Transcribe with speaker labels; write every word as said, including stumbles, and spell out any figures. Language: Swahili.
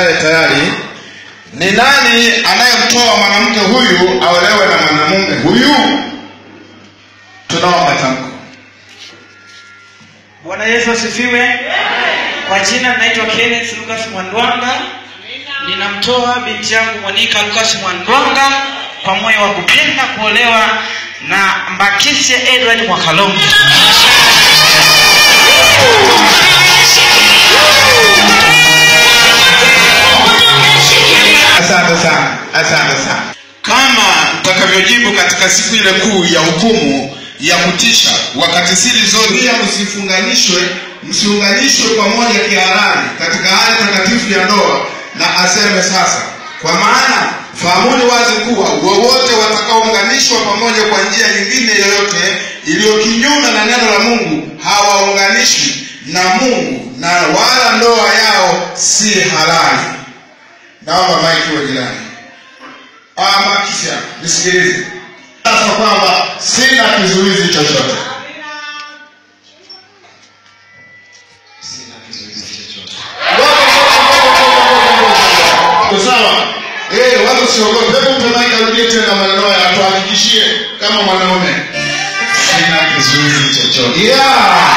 Speaker 1: naye tayari. Ni nani anayemtoa mwanamke huyu aolewe na mwanamume huyu? Tunaomba tamko.
Speaker 2: Bwana Yesu asifiwe. Kwa jina naitwa Kenneth Lucas Mwandwanga. Ninamtoa binti yangu Monica Lucas Mwandwanga kwa moyo wa kupenda kuolewa na Mbakishe Edward Mwakalongo.
Speaker 1: Asante sana, asante sana. Kama utakavyojibu katika siku ile kuu ya hukumu ya kutisha, wakati siri zote msifunganishwe, msiunganishwe pamoja kihalali katika hali takatifu ya ndoa, na aseme sasa, kwa maana fahamuni wazi kuwa wowote watakaounganishwa pamoja kwa njia nyingine yoyote iliyo kinyume na neno la Mungu hawaunganishwi na Mungu, na wala ndoa yao si halali. Naomba maiki wa jirani. Ama kisha nisikilize. Sasa kwamba sina kizuizi chochote. Sina kizuizi chochote. Sawa. Eh, watu siogope. Hebu mpe maiki arudie tena maneno ya tuhakikishie kama mwanaume. Sina kizuizi chochote. Yeah.